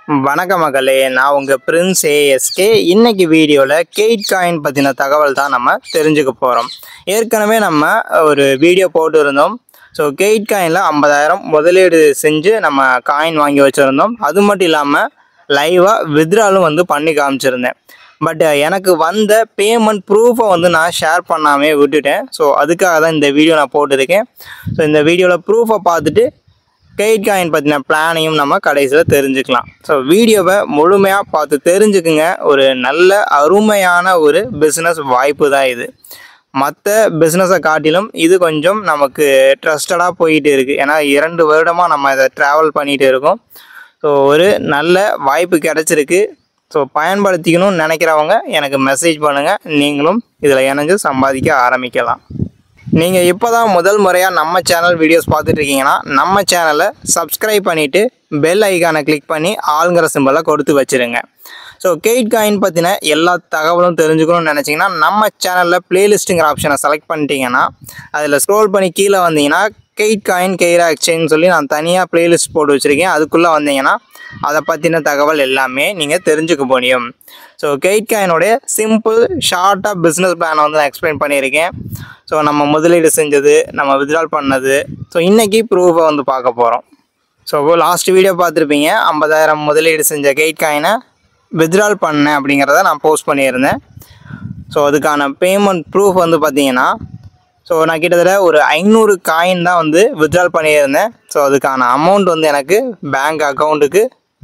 வணக்க மக்களே, நான் உங்கள் பிரின்ஸ் ஏஎஸ்கே. இன்னைக்கு வீடியோவில் கெயிட் காயின் பற்றின தகவல் தான் நம்ம தெரிஞ்சுக்க போகிறோம். ஏற்கனவே நம்ம ஒரு வீடியோ போட்டு இருந்தோம். ஸோ கெயிட் காயினில் 50,000 முதலீடு செஞ்சு நம்ம காயின் வாங்கி வச்சுருந்தோம். அது மட்டும் இல்லாமல் லைவாக வித்ட்ராலும் பண்ணி காமிச்சிருந்தேன். பட் எனக்கு வந்த பேமெண்ட் ப்ரூஃபை நான் ஷேர் பண்ணாமே விட்டுட்டேன். ஸோ அதுக்காக தான் இந்த வீடியோ நான் போட்டிருக்கேன். ஸோ இந்த வீடியோவில் ப்ரூஃபை பார்த்துட்டு கெயிட் காயின் பற்றின பிளானையும் நம்ம கடைசியில் தெரிஞ்சுக்கலாம். ஸோ வீடியோவை முழுமையாக பார்த்து தெரிஞ்சுக்குங்க. ஒரு நல்ல அருமையான ஒரு பிஸ்னஸ் வாய்ப்பு தான் இது. மற்ற பிஸ்னஸை காட்டிலும் இது கொஞ்சம் நமக்கு ட்ரஸ்டடாக போயிட்டு இருக்குது. ஏன்னா 2 வருடமாக நம்ம இதை ட்ராவல் பண்ணிகிட்டு இருக்கோம். ஸோ ஒரு நல்ல வாய்ப்பு கிடச்சிருக்கு. ஸோ பயன்படுத்திக்கணும்னு நினைக்கிறவங்க எனக்கு மெசேஜ் பண்ணுங்கள். நீங்களும் இதில் இணைஞ்சு சம்பாதிக்க ஆரம்பிக்கலாம். நீங்கள் இப்போ தான் முதல் முறையாக நம்ம சேனல் வீடியோஸ் பார்த்துட்ருக்கீங்கன்னா நம்ம சேனலை சப்ஸ்கிரைப் பண்ணிவிட்டு பெல் ஐக்கானை கிளிக் பண்ணி ஆளுங்கிற சிம்பலை கொடுத்து வச்சுருங்க. ஸோ கெயிட் காயின் பற்றின எல்லா தகவலும் தெரிஞ்சுக்கணும்னு நினச்சிங்கன்னா நம்ம சேனலில் ப்ளேலிஸ்ட்டுங்கிற ஆப்ஷனை செலக்ட் பண்ணிட்டீங்கன்னா அதில் ஸ்க்ரோல் பண்ணி கீழே வந்தீங்கன்னா கெயிட் காயின் கெய்ரா எக்ஸ்சேஞ்ச் சொல்லி நான் தனியாக ப்ளேலிஸ்ட் போட்டு வச்சுருக்கேன். அதுக்குள்ளே வந்தீங்கன்னா அதை பற்றின தகவல் எல்லாமே நீங்கள் தெரிஞ்சுக்க முடியும். ஸோ கெயிட் காயினோடைய சிம்பிள் ஷார்ட்டாக பிஸ்னஸ் பிளானை நான் எக்ஸ்பிளைன் பண்ணியிருக்கேன். ஸோ நம்ம முதலீடு செஞ்சது, நம்ம வித்ட்ரால் பண்ணது, ஸோ இன்றைக்கி ப்ரூஃபை பார்க்க போகிறோம். ஸோ லாஸ்ட் வீடியோ பார்த்துருப்பீங்க. 50,000 முதலீடு செஞ்ச கெயிட் காயினை வித்ட்ரால் பண்ணேன் அப்படிங்கிறத நான் போஸ்ட் பண்ணியிருந்தேன். ஸோ அதுக்கான பேமெண்ட் ப்ரூஃப் பார்த்தீங்கன்னா ஸோ நான் கிட்டத்தட்ட ஒரு 500 காயின் தான் வித்ட்ரால் பண்ணியிருந்தேன். ஸோ அதுக்கான அமௌண்ட் எனக்கு பேங்க் அக்கௌண்ட்டுக்கு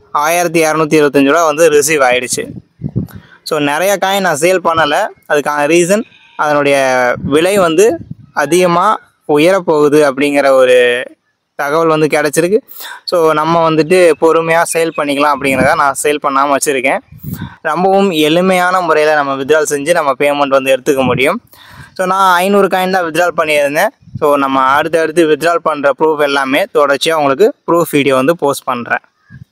1225 ரூபா ரிசீவ் ஆகிடுச்சு. ஸோ நிறையா காயின் நான் சேல் பண்ணலை. அதுக்கான ரீசன் அதனுடைய விலை அதிகமாக உயரப்போகுது அப்படிங்கிற ஒரு தகவல் கிடச்சிருக்கு. ஸோ நம்ம பொறுமையாக சேல் பண்ணிக்கலாம் அப்படிங்கிறத நான் சேல் பண்ணாமல் வச்சுருக்கேன். ரொம்பவும் எளிமையான முறையில் நம்ம வித்ட்ரால் செஞ்சு நம்ம பேமெண்ட் எடுத்துக்க முடியும். ஸோ நான் 500 காயின் தான் வித்ட்ரால் பண்ணியிருந்தேன். ஸோ நம்ம அடுத்தடுத்து வித்ட்ரால் பண்ணுற ப்ரூஃப் எல்லாமே தொடர்ச்சியாக உங்களுக்கு ப்ரூஃப் வீடியோ போஸ்ட் பண்ணுறேன்.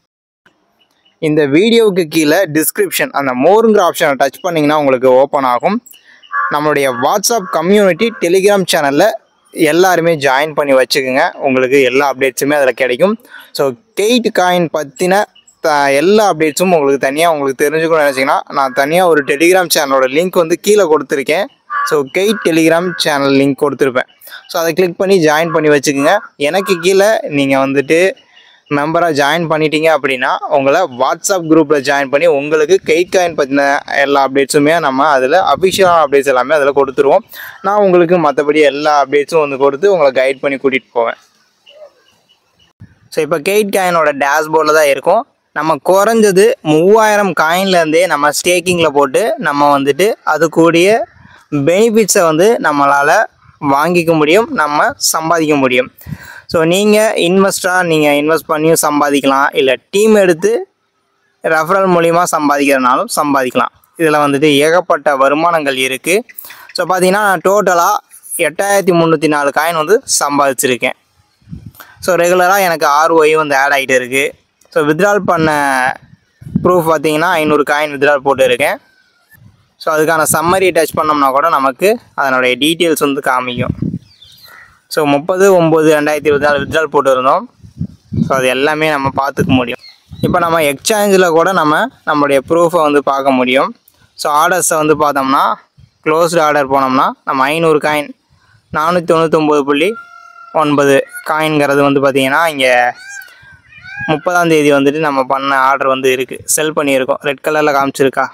இந்த வீடியோவுக்கு கீழே டிஸ்கிரிப்ஷன் அந்த மோருங்கிற ஆப்ஷனை டச் பண்ணிங்கன்னா உங்களுக்கு ஓப்பன் ஆகும். நம்மளுடைய வாட்ஸ்அப் கம்யூனிட்டி டெலிகிராம் சேனலில் எல்லாருமே ஜாயின் பண்ணி வச்சுக்கோங்க. உங்களுக்கு எல்லா அப்டேட்ஸுமே அதில் கிடைக்கும். ஸோ கெயிட் காயின் பற்றின எல்லா அப்டேட்ஸும் உங்களுக்கு தனியாக தெரிஞ்சுக்கணும்னு நினச்சிங்கன்னா நான் தனியாக ஒரு டெலிகிராம் சேனலோட லிங்க் கீழே கொடுத்துருக்கேன். ஸோ கெயிட் டெலிகிராம் சேனல் லிங்க் கொடுத்துருப்பேன். ஸோ அதை கிளிக் பண்ணி ஜாயின் பண்ணி வச்சுக்கோங்க. எனக்கு கீழே நீங்கள் மெம்பராக ஜாயின் பண்ணிட்டீங்க அப்படின்னா உங்களை வாட்ஸ்அப் குரூப்பில் ஜாயின் பண்ணி உங்களுக்கு கெயிட் காயின் பற்றின எல்லா அப்டேட்ஸுமே நம்ம அதில் அஃபிஷியலான அப்டேட்ஸ் எல்லாமே அதில் கொடுத்துருவோம். நான் உங்களுக்கு மற்றபடி எல்லா அப்டேட்ஸும் கொடுத்து உங்களை கைட் பண்ணி கூட்டிகிட்டு போவேன். ஸோ இப்போ கெயிட் காயினோட டேஷ்போர்டில் தான் இருக்கும். நம்ம குறைஞ்சது 3000 காயின்லேருந்தே நம்ம ஸ்டேக்கிங்கில் போட்டு நம்ம அது கூடிய பெனிஃபிட்ஸை நம்மளால் வாங்கிக்க முடியும், நம்ம சம்பாதிக்க முடியும். ஸோ நீங்கள் நீங்கள் இன்வெஸ்ட் பண்ணியும் சம்பாதிக்கலாம், இல்லை டீம் எடுத்து ரெஃபரல் மூலிமா சம்பாதிக்கிறதுனாலும் சம்பாதிக்கலாம். இதில் ஏகப்பட்ட வருமானங்கள் இருக்குது. ஸோ பார்த்தீங்கன்னா நான் டோட்டலாக 8304 காயின் சம்பாதிச்சிருக்கேன். ஸோ ரெகுலராக எனக்கு ROI ஆட் ஆகிட்டு இருக்குது. ஸோ வித்ட்ரால் பண்ண ப்ரூஃப் பார்த்தீங்கன்னா 500 காயின் வித்ட்ரால் போட்டு இருக்கேன். ஸோ அதுக்கான சம்மரி டச் பண்ணோம்னா கூட நமக்கு அதனுடைய டீட்டெயில்ஸ் காமிக்கும். ஸோ 30/9/2024 வித்ட்ரால் போட்டு இருந்தோம். ஸோ அது எல்லாமே நம்ம பார்த்துக்க முடியும். இப்போ நம்ம எக்ஸ்சேஞ்சில் கூட நம்மளுடைய ப்ரூஃபை பார்க்க முடியும். ஸோ ஆர்டர்ஸை பார்த்தோம்னா க்ளோஸ்டு ஆர்டர் போனோம்னா நம்ம 500 காயின் 499.9 காயின்ங்கிறது பார்த்திங்கன்னா இங்கே 30ஆம் தேதி நம்ம பண்ண ஆர்டர் இருக்குது, செல் பண்ணியிருக்கோம். ரெட் கலரில் காமிச்சிருக்கா,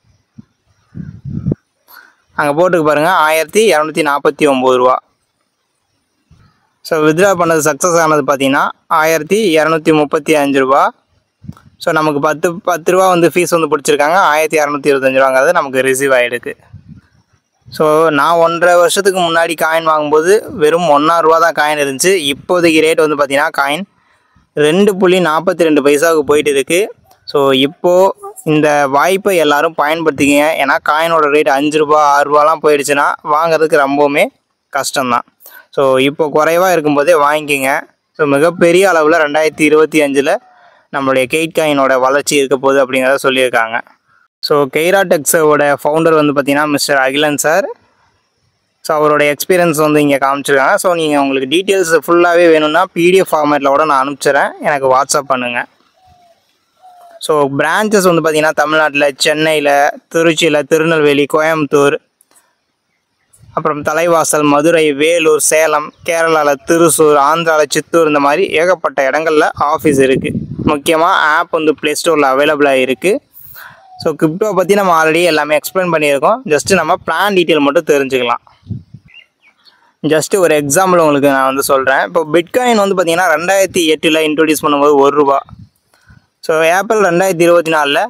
அங்கே போட்டுக்கு பாருங்கள், 1249 ரூபா. ஸோ வித்ட்ரா பண்ணது சக்ஸஸ் ஆனது பார்த்தீங்கன்னா 1235 ரூபா. ஸோ நமக்கு 10 ரூபா ஃபீஸ் பிடிச்சிருக்காங்க. 1225 ரூபாங்கிறது நமக்கு ரிசீவ் ஆகிடுக்கு. ஸோ நான் 1.5 வருஷத்துக்கு முன்னாடி காயின் வாங்கும்போது வெறும் 1 ரூபா தான் காயின் இருந்துச்சு. இப்போதைக்கு ரேட் பார்த்தீங்கன்னா காயின் 2.42 பைசாவுக்கு போயிட்டு இருக்குது. ஸோ இப்போது இந்த வாய்ப்பை எல்லோரும் பயன்படுத்திக்கங்க. ஏன்னா காயினோட ரேட் 5 ரூபா 6 ரூபாலாம் போயிடுச்சுன்னா வாங்கிறதுக்கு ரொம்பவுமே கஷ்டம்தான். ஸோ இப்போ குறைவாக இருக்கும்போதே வாங்கிக்கோங்க. ஸோ மிகப்பெரிய அளவில் 2025 நம்மளுடைய கெயிட் காயினோட வளர்ச்சி இருக்க போகுது அப்படிங்கிறத சொல்லியிருக்காங்க. ஸோ கெய்ரா டெக்ஸோட ஃபவுண்டர் பார்த்திங்கன்னா மிஸ்டர் அகிலன் சார். ஸோ அவரோட எக்ஸ்பீரியன்ஸ் இங்கே காமிச்சிருக்காங்க. ஸோ நீங்கள் உங்களுக்கு டீட்டெயில்ஸ் ஃபுல்லாகவே வேணும்னா PDF ஃபார்மேட்டில் கூட நான் அனுப்பிச்சிடுறேன், எனக்கு வாட்ஸ்அப் பண்ணுங்கள். ஸோ பிரான்ச்சஸ் வந்து பார்த்திங்கன்னா தமிழ்நாட்டில் சென்னையில், திருச்சியில், திருநெல்வேலி, கோயம்புத்தூர், அப்புறம் தலைவாசல், மதுரை, வேலூர், சேலம், கேரளாவில் திருசூர், ஆந்திராவில் சித்தூர், இந்த மாதிரி ஏகப்பட்ட இடங்களில் ஆஃபீஸ் இருக்குது. முக்கியமாக ஆப் வந்து ப்ளே ஸ்டோரில் அவைலபிளாக இருக்குது. ஸோ கிரிப்டோ பற்றி நம்ம ஆல்ரெடி எல்லாமே எக்ஸ்பிளைன் பண்ணியிருக்கோம். ஜஸ்ட்டு நம்ம பிளான் டீட்டெயில் மட்டும் தெரிஞ்சுக்கலாம். ஜஸ்ட்டு ஒரு எக்ஸாம்பிள் உங்களுக்கு நான் வந்து சொல்கிறேன். இப்போ பிட்காயின் வந்து பார்த்திங்கன்னா 2008 இன்ட்ரடியூஸ் பண்ணும்போது ₹1. ஸோ ஏப்ரல் 2024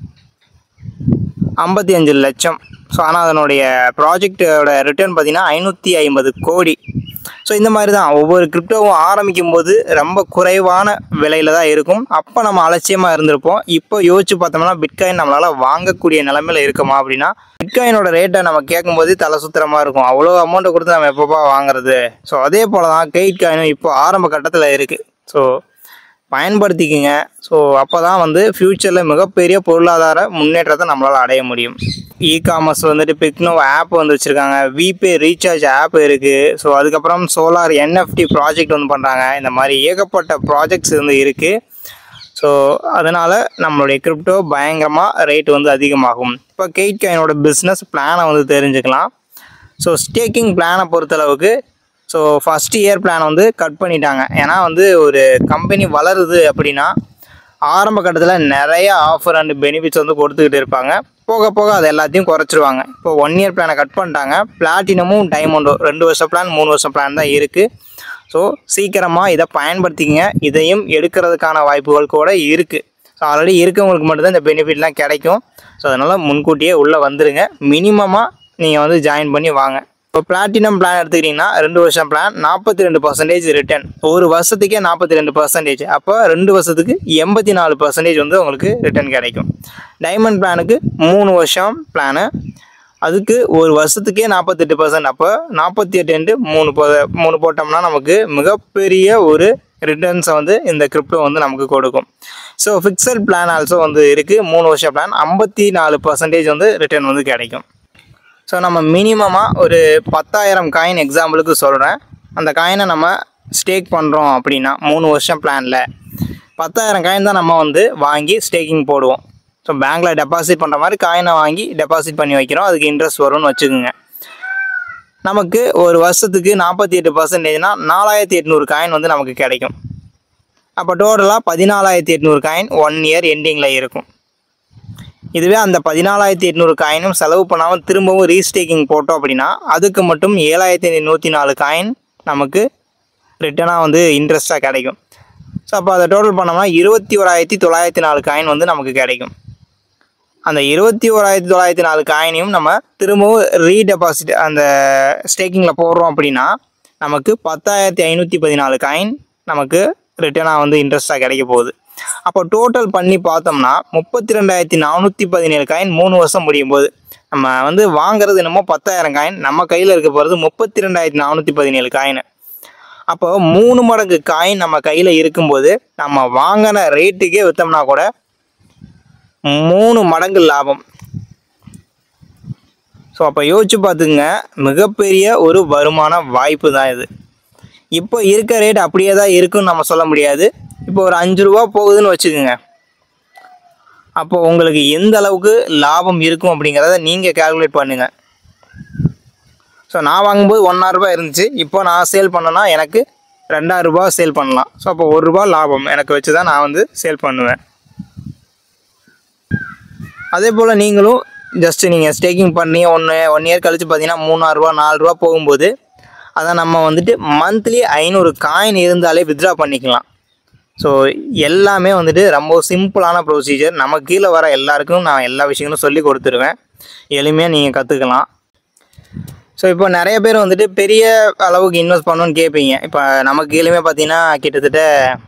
55 லட்சம். ஸோ ஆனால் அதனுடைய ப்ராஜெக்டோட ரிட்டர்ன் பார்த்திங்கன்னா 550 கோடி. ஸோ இந்த மாதிரி தான் ஒவ்வொரு கிரிப்டோவும் ஆரம்பிக்கும் போது ரொம்ப குறைவான விலையில் தான் இருக்கும். அப்போ நம்ம அலட்சியமாக இருந்திருப்போம். இப்போ யோசிச்சு பார்த்தோம்னா பிட்காயின் நம்மளால் வாங்கக்கூடிய நிலைமையில் இருக்குமா அப்படின்னா, பிட்காயினோட ரேட்டை நம்ம கேட்கும்போது தலை சுத்திரமாக இருக்கும். அவ்வளோ அமௌண்ட்டை கொடுத்து நம்ம எப்பப்பா வாங்குறது? ஸோ அதே போல் தான் கெயிட் காயினும் இப்போ ஆரம்ப கட்டத்தில் இருக்குது. ஸோ பயன்படுத்திக்கிங்க. ஸோ அப்போ தான் வந்து ஃப்யூச்சரில் மிகப்பெரிய பொருளாதார முன்னேற்றத்தை நம்மளால் அடைய முடியும். இ-காமர்ஸ் வந்துட்டு பிக்னோ ஆப் வந்து வச்சுருக்காங்க. விபே ரீசார்ஜ் ஆப் இருக்குது. ஸோ அதுக்கப்புறம் சோலார் NFT ப்ராஜெக்ட் வந்து பண்ணுறாங்க. இந்த மாதிரி ஏகப்பட்ட ப்ராஜெக்ட்ஸ் வந்து இருக்குது. ஸோ அதனால் நம்மளுடைய கிரிப்டோ பயங்கரமாக ரேட் வந்து அதிகமாகும். இப்போ கெயிட் காயினோட பிஸ்னஸ் பிளானை வந்து தெரிஞ்சுக்கலாம். ஸோ ஸ்டேக்கிங் பிளானை பொறுத்தளவுக்கு ஸோ ஃபஸ்ட் இயர் பிளான் வந்து கட் பண்ணிட்டாங்க. ஏன்னா வந்து ஒரு கம்பெனி வளருது அப்படின்னா ஆரம்ப கட்டத்தில் நிறைய ஆஃபர் அண்ட் பெனிஃபிட்ஸ் வந்து கொடுத்துக்கிட்டு இருப்பாங்க. போக போக அது எல்லாத்தையும் குறைச்சிருவாங்க. இப்போ 1 இயர் பிளானை கட் பண்ணிட்டாங்க. பிளாட்டினமும் டைமண்டும் 2 வருஷம் பிளான் 3 வருஷம் பிளான் தான் இருக்குது. ஸோ சீக்கிரமாக இதை பயன்படுத்திங்க. இதையும் எடுக்கிறதுக்கான வாய்ப்புகள் கூட இருக்குது. ஸோ ஆல்ரெடி இருக்கவங்களுக்கு மட்டும்தான் இந்த பெனிஃபிட்லாம் கிடைக்கும். ஸோ அதனால் முன்கூட்டியே உள்ளே வந்துடுங்க. மினிமமாக நீங்கள் வந்து ஜாயின் பண்ணி வாங்க. இப்போ பிளாட்டினம் பிளான் எடுத்துக்கிட்டிங்கன்னா 2 வருஷம் பிளான் 42% ரிட்டர்ன். ஒரு வருஷத்துக்கே 42%. அப்போ 2 வருஷத்துக்கு 84% வந்து உங்களுக்கு ரிட்டர்ன் கிடைக்கும். டைமண்ட் பிளானுக்கு 3 வருஷம் பிளானு, அதுக்கு ஒரு வருஷத்துக்கே 48%. அப்போ 48 × 3 போட்டோம்னா நமக்கு மிகப்பெரிய ஒரு ரிட்டர்ன்ஸை வந்து இந்த கிரிப்டோ வந்து நமக்கு கொடுக்கும். ஸோ ஃபிக்ஸட் பிளான் ஆல்சோ வந்து இருக்குது. 3 வருஷம் பிளான் 54% வந்து ரிட்டர்ன் வந்து கிடைக்கும். ஸோ நம்ம மினிமமாக ஒரு 10,000 காயின் எக்ஸாம்பிளுக்கு சொல்கிறேன். அந்த காயினை நம்ம ஸ்டேக் பண்ணுறோம் அப்படின்னா 3 வருஷம் பிளானில் 10,000 காயின் தான் நம்ம வந்து வாங்கி ஸ்டேக்கிங் போடுவோம். ஸோ பேங்க்கில் டெபாசிட் பண்ணுற மாதிரி காயினை வாங்கி டெபாசிட் பண்ணி வைக்கிறோம். அதுக்கு இன்ட்ரெஸ்ட் வரும்னு வச்சுக்கோங்க. நமக்கு ஒரு வருஷத்துக்கு 48%னா 4,800 காயின் வந்து நமக்கு கிடைக்கும். அப்போ டோட்டலாக 14,800 காயின் 1 இயர் எண்டிங்கில் இருக்கும். இதுவே அந்த 14,800 காயினும் செலவு பண்ணாமல் திரும்பவும் ரீஸ்டேக்கிங் போட்டோம் அப்படின்னா அதுக்கு மட்டும் 7,104 காயின் நமக்கு ரிட்டனாக வந்து இன்ட்ரெஸ்ட்டாக கிடைக்கும். ஸோ அப்போ அதை டோட்டல் பண்ணோம்னா 21,904 காயின் வந்து நமக்கு கிடைக்கும். அந்த 21,904 காயினையும் நம்ம திரும்பவும் ரீடெபாசிட் அந்த ஸ்டேக்கிங்கில் போடுறோம் அப்படின்னா நமக்கு 10,514 காயின் நமக்கு ரிட்டனாக வந்து இன்ட்ரெஸ்ட்டாக கிடைக்க போகுது. அப்போ டோட்டல் பண்ணி பார்த்தோம்னா 32,417 காயின் 3 வருஷம் முடியும் போது நம்ம வந்து வாங்குறது என்னமோ 10,000 காயின், நம்ம கையில் இருக்க போகிறது 32,417 காயின். அப்போ 3 மடங்கு காயின் நம்ம கையில் இருக்கும்போது நம்ம வாங்கின ரேட்டுக்கே விற்றோம்னா கூட 3 மடங்கு லாபம். ஸோ அப்போ யோசிச்சு பார்த்துங்க, மிகப்பெரிய ஒரு வருமான வாய்ப்பு தான் இது. இப்போ இருக்க ரேட் அப்படியே தான் இருக்குன்னு நம்ம சொல்ல முடியாது. இப்போ ஒரு ₹5 போகுதுன்னு வச்சுக்கோங்க. அப்போ உங்களுக்கு எந்த அளவுக்கு லாபம் இருக்கும் அப்படிங்கிறத நீங்கள் கால்குலேட் பண்ணுங்கள். ஸோ நான் வாங்கும்போது ₹1,000 இருந்துச்சு. இப்போ நான் சேல் பண்ணேன்னா எனக்கு ₹2,000 சேல் பண்ணலாம். ஸோ அப்போ ₹1 லாபம் எனக்கு வச்சு தான் நான் வந்து சேல் பண்ணுவேன். அதே போல் நீங்களும் ஜஸ்ட்டு நீங்கள் ஸ்டேக்கிங் பண்ணி 1 இயர் கழித்து பார்த்தீங்கன்னா ₹3,000 ₹4 போகும்போது அதை நம்ம வந்துட்டு மந்த்லி 500 காயின் இருந்தாலே வித்ட்ரா பண்ணிக்கலாம். ஸோ எல்லாமே வந்துட்டு ரொம்ப சிம்பிளான ப்ரொசீஜர். நம்ம கீழே வர எல்லாருக்கும் நான் எல்லா விஷயங்களும் சொல்லி கொடுத்துருவேன். எளிமையாக நீங்கள் கற்றுக்கலாம். ஸோ இப்போ நிறைய பேர் வந்துட்டு பெரிய அளவுக்கு இன்வெஸ்ட் பண்ணணுன்னு கேட்பீங்க. இப்போ நமக்கு கீழே பார்த்தீங்கன்னா கிட்டத்தட்ட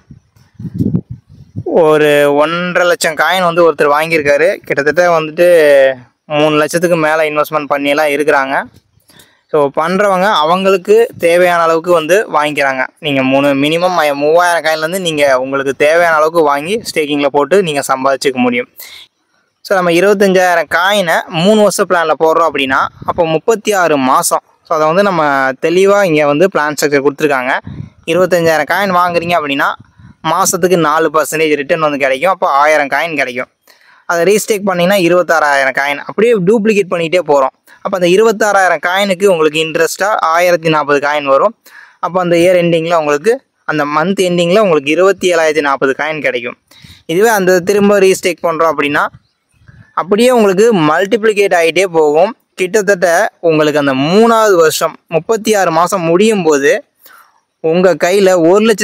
ஒரு 1.5 லட்சம் காயின் வந்து ஒருத்தர் வாங்கியிருக்காரு. கிட்டத்தட்ட வந்துட்டு 3 லட்சத்துக்கு மேலே இன்வெஸ்ட்மெண்ட் பண்ணியெல்லாம் இருக்கிறாங்க. ஸோ பண்ணுறவங்க அவங்களுக்கு தேவையான அளவுக்கு வந்து வாங்கிக்கிறாங்க. நீங்கள் மினிமம் 3,000 காயின்லேருந்து நீங்கள் உங்களுக்கு தேவையான அளவுக்கு வாங்கி ஸ்டேக்கிங்கில் போட்டு நீங்கள் சம்பாதிச்சிக்க முடியும். ஸோ நம்ம 25,000 காயினை 3 வருஷம் பிளானில் போடுறோம் அப்படின்னா அப்போ 36 மாதம். ஸோ அதை வந்து நம்ம தெளிவாக இங்கே வந்து பிளான் ஸ்ட்ரக்சர் கொடுத்துருக்காங்க. 25,000 காயின் வாங்குறீங்க அப்படின்னா மாதத்துக்கு 4% ரிட்டர்ன் வந்து கிடைக்கும். அப்போ 1000 காயின் கிடைக்கும். அதை ரீஸ்டேக் பண்ணிங்கன்னா 26,000 காயின் அப்படியே டூப்ளிகேட் பண்ணிகிட்டே போகிறோம். அப்போ அந்த 26,000 காயினுக்கு உங்களுக்கு இன்ட்ரெஸ்ட்டாக 1040 காயின் வரும். அப்போ அந்த இயர் எண்டிங்கில் உங்களுக்கு அந்த மந்த் எண்டிங்கில் உங்களுக்கு 27,040 காயின் கிடைக்கும். இதுவே அந்த திரும்ப ரீஸ்டேக் பண்ணுறோம் அப்படின்னா அப்படியே உங்களுக்கு மல்டிப்ளிகேட் ஆகிட்டே போகும். கிட்டத்தட்ட உங்களுக்கு அந்த 3வது வருஷம் 36 மாதம் முடியும் போது உங்கள் கையில்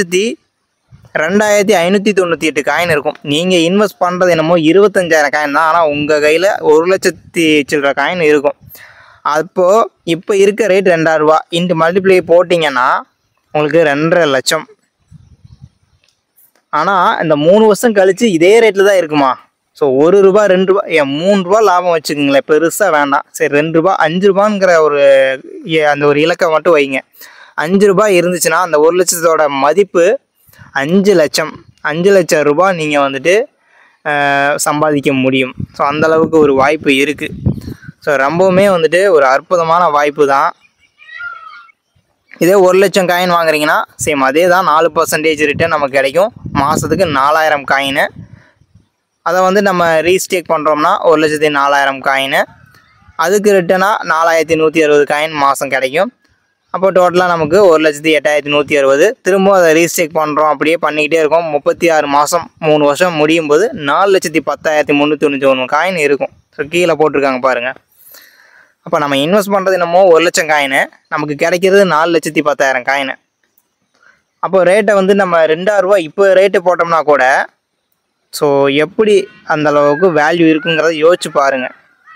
1,02,598 காயின் இருக்கும். நீங்கள் இன்வெஸ்ட் பண்ணுறது என்னமோ 25,000 காயின் தான். ஆனால் உங்கள் கையில் 1,00,000 சில்லற காயின் இருக்கும். அப்போது இப்போ இருக்க ரேட் ரூ. 2,000 இன்ட்டு மல்டிப்ளை போட்டிங்கன்னா உங்களுக்கு 2,50,000 லட்சம். ஆனால் இந்த 3 வருஷம் கழித்து இதே ரேட்டில் தான் இருக்குமா? ஸோ ₹1 ₹2 ₹3 லாபம் வச்சுக்கோங்களேன். பெருசாக வேண்டாம். சரி ₹2 ₹5ங்கிற அந்த ஒரு இலக்கை மட்டும் வைங்க. ₹5 இருந்துச்சுன்னா அந்த 1 லட்சத்தோட மதிப்பு 5 லட்சம். 5 லட்சம் ரூபாய் நீங்கள் வந்துட்டு சம்பாதிக்க முடியும். ஸோ அந்தளவுக்கு ஒரு வாய்ப்பு இருக்குது. ஸோ ரொம்பவுமே வந்துட்டு ஒரு அற்புதமான வாய்ப்பு தான். இதே 1 லட்சம் காயின் வாங்குறீங்கன்னா சேம் அதே தான் 4% ரிட்டர்ன் நமக்கு கிடைக்கும். மாதத்துக்கு 4000 காயின். அதை வந்து நம்ம ரீஸ்டேக் பண்ணுறோம்னா 1,04,000 காயின். அதுக்கு ரிட்டனாக 4,160 காயின் மாதம் கிடைக்கும். அப்போ டோட்டலாக நமக்கு 1,08,160. திரும்ப அதை ரீஸ்டேக் பண்ணுறோம். அப்படியே பண்ணிக்கிட்டே இருக்கோம். 36 மாதம் 3 வருஷம் முடியும் போது 4,10,391 காயின் இருக்கும். ஸோ கீழே போட்டிருக்காங்க பாருங்கள். அப்போ நம்ம இன்வெஸ்ட் பண்ணுறது என்னமோ 1 லட்சம் காயின், நமக்கு கிடைக்கிறது 4,10,000 காயின். அப்போ ரேட்டை வந்து நம்ம ₹2,000 இப்போ ரேட்டு போட்டோம்னா கூட ஸோ எப்படி அந்தளவுக்கு வேல்யூ இருக்குங்கிறத யோசிச்சு பாருங்கள்.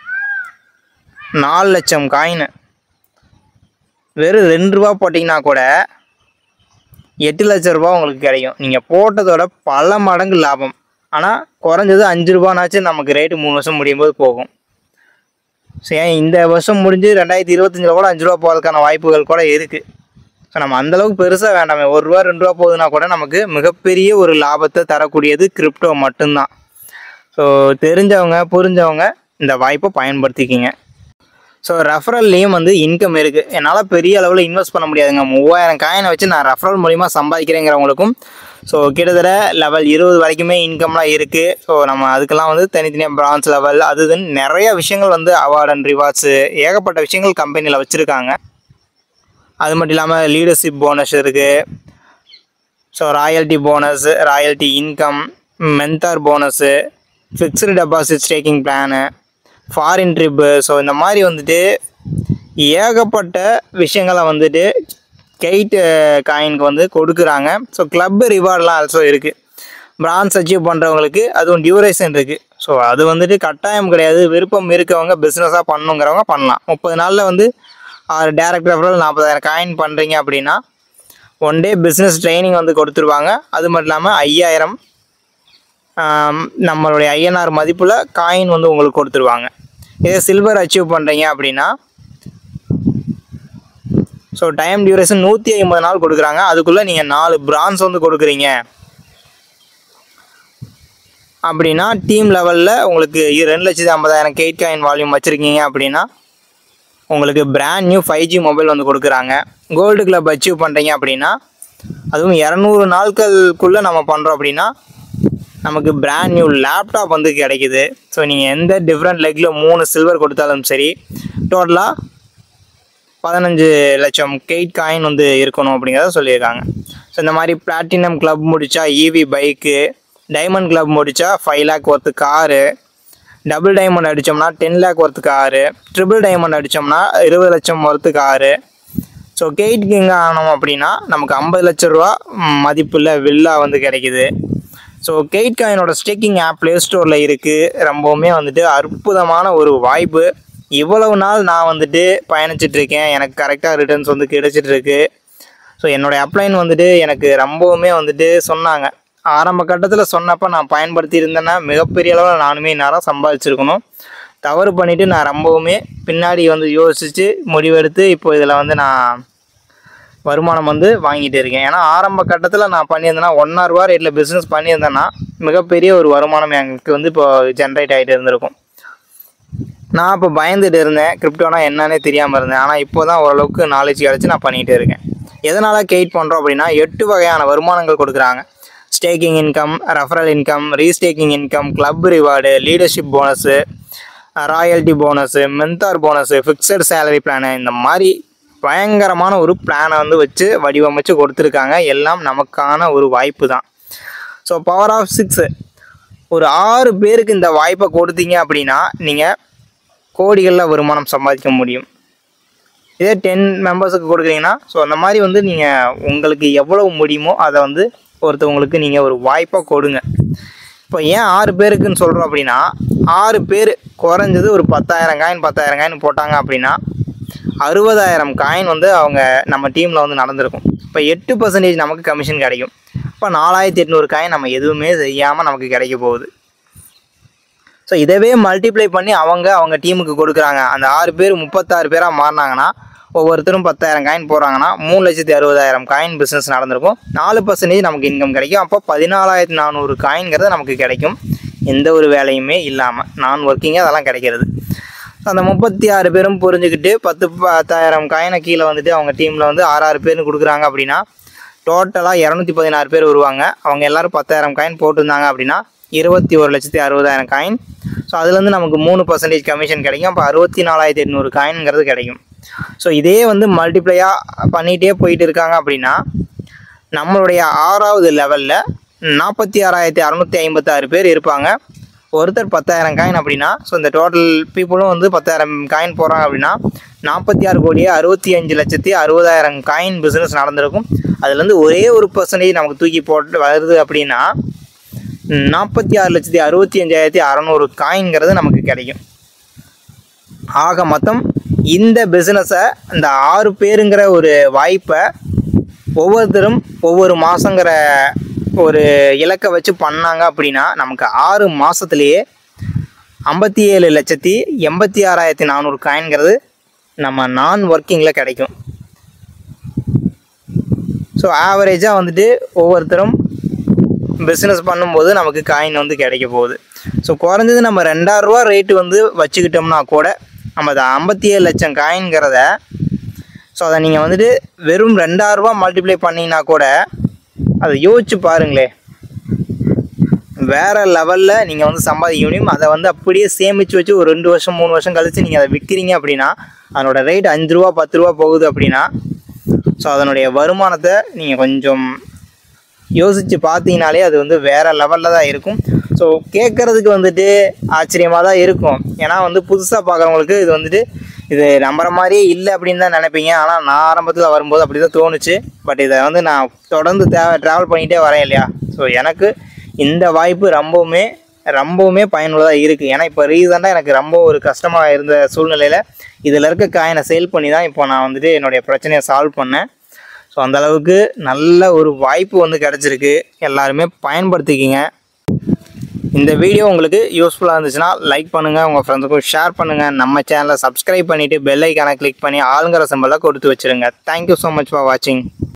4 லட்சம் காயின் வெறும் ₹2 போட்டிங்கன்னா கூட 8 லட்சம் ரூபா உங்களுக்கு கிடைக்கும். நீங்கள் போட்டதோட பல மடங்கு லாபம். ஆனால் குறைஞ்சது ₹5 நமக்கு ரேட்டு 3 வருஷம் முடியும் போது போகும். சரி, இந்த வருஷம் முடிஞ்சு 2025 கூட ₹5 போகிறதுக்கான வாய்ப்புகள் கூட இருக்குது. ஸோ நம்ம அந்தளவுக்கு பெருசாக வேண்டாமே. ₹1 ₹2 போகுதுன்னா கூட நமக்கு மிகப்பெரிய ஒரு லாபத்தை தரக்கூடியது கிரிப்டோ மட்டும்தான். ஸோ தெரிஞ்சவங்க புரிஞ்சவங்க இந்த வாய்ப்பை பயன்படுத்திக்கிங்க. ஸோ ரெஃபரல்லையும் வந்து இன்கம் இருக்குது. என்னால் பெரிய அளவில் இன்வெஸ்ட் பண்ண முடியாதுங்க. 3000 காயினை வச்சு நான் ரெஃபரல் மூலிமா சம்பாதிக்கிறேங்கிறவங்களுக்கும் ஸோ கிட்டத்தட்ட லெவல் 20 வரைக்குமே இன்கம்லாம் இருக்குது. ஸோ நம்ம அதுக்கெல்லாம் வந்து தனித்தனியாக பிரான்ச் லெவல் அது இதுன்னு நிறைய விஷயங்கள் வந்து அவார்ட் அண்ட் ரிவார்ட்ஸு ஏகப்பட்ட விஷயங்கள் கம்பெனியில் வச்சுருக்காங்க. அது மட்டும் இல்லாமல் லீடர்ஷிப் போனஸ் இருக்குது. So royalty bonus, royalty income, mentor bonus, fixed deposit staking plan, foreign trip. So இந்த மாதிரி வந்துட்டு ஏகப்பட்ட விஷயங்களை வந்துட்டு கெயிட் காயினுக்கு வந்து கொடுக்குறாங்க. ஸோ கிளப்பு ரிவார்டெலாம் ஆல்சோ இருக்குது. பிரான்ஸ் அச்சீவ் பண்ணுறவங்களுக்கு அதுவும் டியூரேஷன் இருக்குது. ஸோ அது வந்துட்டு கட்டாயம் கிடையாது. விருப்பம் இருக்கவங்க பிஸ்னஸாக பண்ணுங்கிறவங்க பண்ணலாம். 30 நாளில் வந்து டேரக்ட் ரெஃபரல் 40,000 காயின் பண்ணுறீங்க அப்படின்னா 1 டே பிஸ்னஸ் ட்ரைனிங் வந்து கொடுத்துருவாங்க. அது மட்டும் இல்லாமல் 5,000 நம்மளுடைய INR மதிப்பில் காயின் வந்து உங்களுக்கு கொடுத்துருவாங்க. இதே சில்வர் அச்சீவ் பண்ணுறீங்க அப்படின்னா ஸோ டைம் டியூரேஷன் 150 நாள் கொடுக்குறாங்க. அதுக்குள்ளே நீங்கள் 4 பிரான்ஸ் வந்து கொடுக்குறீங்க அப்படின்னா டீம் லெவலில் உங்களுக்கு 2,50,000 கெயிட் காயின் வால்யூம் வச்சுருக்கீங்க அப்படின்னா உங்களுக்கு பிராண்ட் நியூ 5G மொபைல் வந்து கொடுக்குறாங்க. கோல்டு கிளப் அச்சீவ் பண்ணுறீங்க அப்படின்னா அதுவும் 200 நாட்களுக்குள்ளே நம்ம பண்ணுறோம் அப்படின்னா நமக்கு பிராண்ட் நியூ லேப்டாப் வந்து கிடைக்குது. ஸோ நீங்கள் எந்த டிஃப்ரெண்ட் லெக்கில் 3 சில்வர் கொடுத்தாலும் சரி டோட்டலாக 15 லட்சம் கெயிட் காயின் வந்து இருக்கணும் அப்படிங்கிறத சொல்லியிருக்காங்க. ஸோ இந்த மாதிரி பிளாட்டினம் கிளப் முடித்தா EV பைக்கு, டைமண்ட் கிளப் முடித்தா 5 lakh worth car, double diamond அடித்தோம்னா 10 lakh worth car, triple diamond அடித்தோம்னா 20 லட்சம் ஒர்த்து காரு. ஸோ கெயிட் கிங் ஆனோம் அப்படின்னா நமக்கு 50 லட்ச ரூபா மதிப்புள்ள வில்லா வந்து கிடைக்குது. ஸோ கெயிட் காயினோட ஸ்டேக்கிங் ஆப் ப்ளே ஸ்டோரில் இருக்குது. ரொம்பவுமே வந்துட்டு அற்புதமான ஒரு வாய்ப்பு. இவ்வளவு நாள் நான் வந்துட்டு பயணிச்சிட்ருக்கேன். எனக்கு கரெக்டாக ரிட்டர்ன்ஸ் வந்து கிடைச்சிட்ருக்கு. ஸோ என்னோடய அப்ளைன் வந்துட்டு எனக்கு ரொம்பவுமே வந்துட்டு சொன்னாங்க. ஆரம்ப கட்டத்தில் சொன்னப்போ நான் பயன்படுத்தி இருந்தேன்னா மிகப்பெரிய அளவில் நானுமே நேரம் சம்பாதிச்சிருக்கணும். தவறு பண்ணிவிட்டு நான் ரொம்பவுமே பின்னாடி வந்து யோசித்து முடிவெடுத்து இப்போ இதில் வந்து நான் வருமானம் வந்து வாங்கிட்டு இருக்கேன். ஏன்னா ஆரம்ப கட்டத்தில் நான் பண்ணியிருந்தேன்னா ₹1 ரேட்டில் பிஸ்னஸ் பண்ணியிருந்தேன்னா மிகப்பெரிய ஒரு வருமானம் எனக்கு வந்து இப்போ ஜென்ரேட் ஆகிட்டு இருந்திருக்கும். நான் இப்போ பயந்துட்டு இருந்தேன். கிரிப்டோனா என்னன்னே தெரியாமல் இருந்தேன். ஆனால் இப்போ தான் ஓரளவுக்கு நாலேஜ் கிடச்சி நான் பண்ணிகிட்டே இருக்கேன். எதனால் கெயிட் பண்ணுறோம் அப்படின்னா 8 வகையான வருமானங்கள் கொடுக்குறாங்க. Staking income, referral income, restaking income, club reward, leadership bonus, royalty bonus, mentor bonus, fixed salary plan, இந்த மாதிரி பயங்கரமான ஒரு பிளானை வந்து வச்சு வடிவமைச்சு கொடுத்துருக்காங்க. எல்லாம் நமக்கான ஒரு வாய்ப்பு தான். ஸோ பவர் ஆஃப் 6 ஒரு 6 பேருக்கு இந்த வாய்ப்பை கொடுத்தீங்க அப்படின்னா நீங்கள் கோடிகளில் வருமானம் சம்பாதிக்க முடியும். இதே 10 மெம்பர்ஸுக்கு கொடுக்குறீங்கன்னா ஸோ அந்த மாதிரி வந்து நீங்கள் உங்களுக்கு எவ்வளவு முடியுமோ அதை வந்து ஒருத்தவங்களுக்கு நீங்கள் ஒரு வாய்ப்பாக கொடுங்க. இப்போ ஏன் 6 பேருக்குன்னு சொல்கிறோம் அப்படின்னா 6 பேர் குறைஞ்சது ஒரு 10,000 காயின் போட்டாங்க அப்படின்னா 60,000 காயின் வந்து அவங்க நம்ம டீமில் வந்து நடந்திருக்கும். இப்போ 8% நமக்கு கமிஷன் கிடைக்கும். இப்போ 4,800 காயின் நம்ம எதுவுமே செய்யாமல் நமக்கு கிடைக்க போகுது. ஸோ இதவே மல்டிப்ளை பண்ணி அவங்க டீமுக்கு கொடுக்குறாங்க. அந்த 6 பேர் 36 பேராக மாறினாங்கன்னா ஒவ்வொருத்தரும் 10,000 காயின் போடுறாங்கன்னா 3,60,000 காயின் பிஸ்னஸ் நடந்திருக்கும். 4% நமக்கு இன்கம் கிடைக்கும். அப்போ 14,400 காயின்கிறது நமக்கு கிடைக்கும். எந்த ஒரு வேலையுமே இல்லாமல் நான் ஒர்க்கிங்காக அதெல்லாம் கிடைக்கிறது. அந்த 36 பேரும் புரிஞ்சுக்கிட்டு 10,000 காயினை கீழே வந்துட்டு அவங்க டீமில் வந்து 6 பேர்னு கொடுக்குறாங்க அப்படின்னா டோட்டலாக 216 பேர் வருவாங்க. அவங்க எல்லோரும் 10,000 காயின் போட்டிருந்தாங்க அப்படின்னா 21,60,000 காயின். ஸோ அதுலேருந்து நமக்கு 3% கமிஷன் கிடைக்கும். அப்போ 64,800 காயின்ங்கிறது கிடைக்கும். ஸோ இதே வந்து மல்டிப்ளையாக பண்ணிகிட்டே போயிட்டு இருக்காங்க அப்படின்னா நம்மளுடைய 6வது லெவலில் 46,656 பேர் இருப்பாங்க. ஒருத்தர் 10,000 காயின் அப்படின்னா ஸோ இந்த டோட்டல் பீப்புளும் வந்து 10,000 காயின் போகிறாங்க அப்படின்னா 46,65,60,000 காயின் பிஸ்னஸ் நடந்திருக்கும். அதுலேருந்து ஒரே ஒரு % நமக்கு தூக்கி போட்டு வருது அப்படின்னா 46,65,600 காயின்ங்கிறது நமக்கு கிடைக்கும். ஆக மொத்தம் இந்த பிஸ்னஸை இந்த 6 பேருங்கிற ஒரு வாய்ப்பை ஒவ்வொருத்தரும் ஒவ்வொரு மாதங்கிற ஒரு இலக்கை வச்சு பண்ணாங்க அப்படின்னா நமக்கு 6 மாதத்துலேயே 57,86,400 காயின்கிறது நம்ம நான் ஒர்க்கிங்கில் கிடைக்கும். ஸோ ஆவரேஜாக வந்துட்டு ஒவ்வொருத்தரும் பிஸ்னஸ் பண்ணும்போது நமக்கு காயின் வந்து கிடைக்க போகுது. ஸோ குறைஞ்சது நம்ம 2,000 ரூபா ரேட்டு வந்து வச்சுக்கிட்டோம்னா கூட நம்ம அதை 57 லட்சம் காயின்கிறத ஸோ அதை நீங்கள் வந்துட்டு வெறும் 2,000 ரூபா மல்டிப்ளை பண்ணிங்கன்னா கூட அதை யோசிச்சு பாருங்களே, வேறு லெவலில் நீங்கள் வந்து சம்பாதிக்க முடியும். அதை வந்து அப்படியே சேமித்து வச்சு ஒரு 2 வருஷம் 3 வருஷம் கழித்து நீங்கள் அதை விற்கிறீங்க அப்படின்னா அதனோட ரேட் 5 ரூபா 10 ரூபா போகுது அப்படின்னா ஸோ அதனுடைய வருமானத்தை நீங்கள் கொஞ்சம் யோசித்து பார்த்தீங்கனாலே அது வந்து வேறு லெவலில் தான் இருக்கும். ஸோ கேட்குறதுக்கு வந்துட்டு ஆச்சரியமாக தான் இருக்கும். ஏன்னா வந்து புதுசாக பார்க்குறவங்களுக்கு இது வந்துட்டு இது நம்புற மாதிரியே இல்லை அப்படின்னு தான் நினைப்பீங்க. ஆனால் நான் ஆரம்பத்தில் வரும்போது அப்படி தான் தோணுச்சு. பட் இதை வந்து நான் தொடர்ந்து ட்ராவல் பண்ணிகிட்டே வரேன் இல்லையா. ஸோ எனக்கு இந்த வாய்ப்பு ரொம்பவுமே பயனுள்ளதாக இருக்குது. ஏன்னா இப்போ ரீசெண்டாக எனக்கு ரொம்ப ஒரு கஷ்டமாக இருந்த சூழ்நிலையில் இதில் இருக்க காயினை சேல் பண்ணி தான் இப்போ நான் வந்துட்டு என்னுடைய பிரச்சனையை சால்வ் பண்ணேன். ஸோ அந்தளவுக்கு நல்ல ஒரு வாய்ப்பு வந்து கிடச்சிருக்கு. எல்லாருமே பயன்படுத்திக்கிங்க. இந்த வீடியோ உங்களுக்கு யூஸ்ஃபுல்லாக இருந்துச்சுன்னா லைக் பண்ணுங்கள், உங்கள் ஃப்ரெண்ட்ஸுக்கும் ஷேர் பண்ணுங்கள். நம்ம சேனலை சப்ஸ்கிரைப் பண்ணிவிட்டு பெல் ஐக்கானை கிளிக் பண்ணி ஆளுங்கிற சிம்பலை கொடுத்து வச்சுருங்க. தேங்க்யூ ஸோ மச் ஃபார் வாட்சிங்.